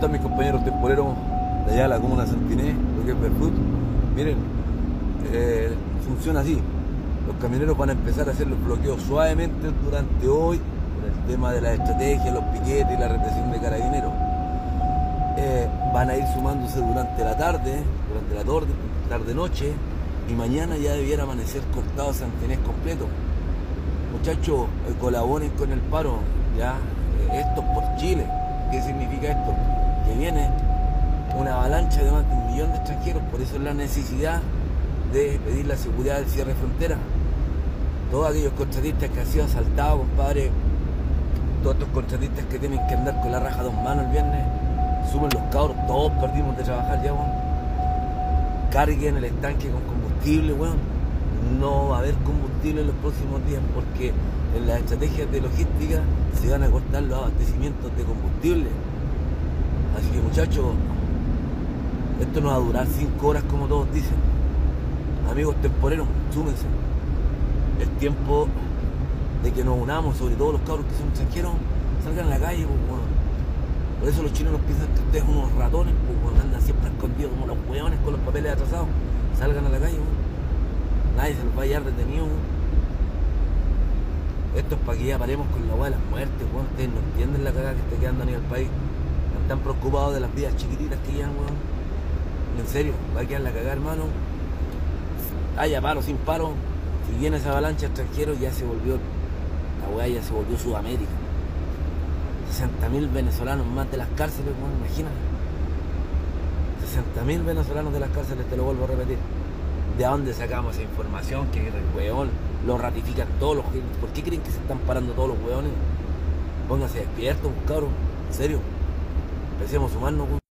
están mis compañeros temporeros de allá de la comuna de Santiné, lo que es Berfut? Miren, funciona así. Los camioneros van a empezar a hacer los bloqueos suavemente durante hoy, por el tema de la estrategia, los piquetes y la represión de carabineros. Van a ir sumándose durante la tarde-noche, y mañana ya debiera amanecer cortado Santinés completo. Muchachos, colaboren con el paro, ya. Esto es por Chile. ¿Qué significa esto? Que viene una avalancha de más de 1 millón de extranjeros, por eso es la necesidad de pedir la seguridad del cierre de frontera. Todos aquellos contratistas que han sido asaltados, compadre, todos estos contratistas que tienen que andar con la raja a 2 manos el viernes, suben los cabros, todos perdimos de trabajar ya, weón. Carguen el estanque con combustible, weón. No va a haber combustible en los próximos días porque en las estrategias de logística se van a cortar los abastecimientos de combustible. Así que, muchachos, esto no va a durar 5 horas como todos dicen. Amigos temporeros, súmense. Es tiempo de que nos unamos, sobre todo los cabros que son extranjeros, salgan a la calle, pues, bueno. Por eso los chilenos piensan que ustedes son unos ratones, pues, bueno, andan siempre escondidos como los hueones con los papeles atrasados. Salgan a la calle, bueno. Nadie se los va a hallar detenido, bueno. Esto es para que ya paremos con la hueá de las muertes, bueno. Ustedes no entienden la cagada que está quedando a nivel país. Están tan preocupados de las vidas chiquititas que llevan, weón. En serio, va a quedar la cagada, hermano. Haya paro, sin paro. Si viene esa avalancha extranjeros, ya se volvió, la weá ya se volvió Sudamérica. 60.000 venezolanos más de las cárceles, bueno, imagínate. 60.000 venezolanos de las cárceles, te lo vuelvo a repetir. ¿De dónde sacamos esa información? Que el weón lo ratifican todos los... ¿Por qué creen que se están parando todos los weones? Pónganse despiertos, cabros. En serio. Empecemos a sumarnos, weón.